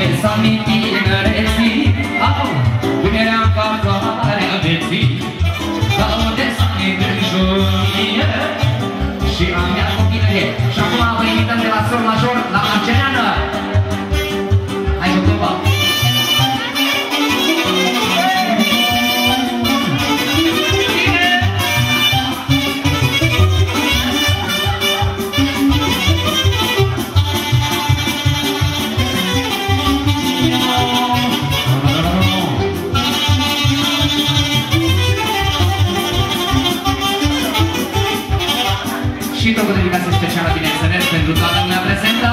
să mi tinereții, au, când eram ca floarea vieții, laude să mi grijumie și la mea copilărie. Și acum vă invităm de la sol major la Marceneană. Hai cu toba! Și tot o dedicație specială, bineînțeles, pentru toată lumea prezentă.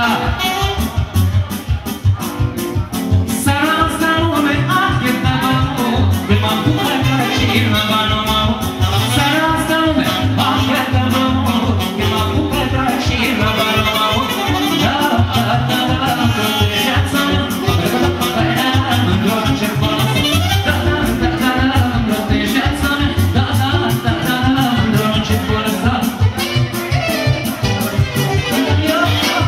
Seara asta lume așteptă-mă, când mă pune căcina bană-mă. Seara asta lume așteptă-mă, când mă pune căcina bană-mă. Da, da, da, da, protejează-mă, într-o ce folos. Da, da, da, da, da, protejează-mă, da, da, da, da, într-o ce folos.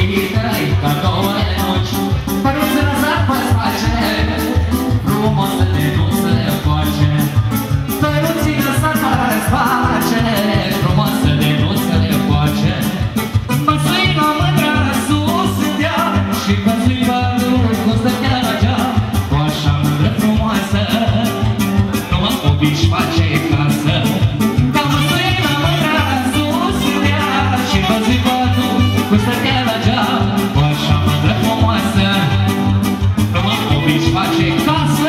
ochii tăi ca două nuci. Păruți lăsat pe-ți face, frumos să te nu se face. Păruții lăsat pe-ți face, frumos să te nu se face. Mă sui la mândra sus în deal și mă sui părul cum stătea la geam. Cu așa mândră frumoasă, nu mă obiși face casă. Că mă sui la mândra sus în deal și mă sui părul cum stătea la geam. Cu așa mândră frumoasă, nu mă obiși face casă.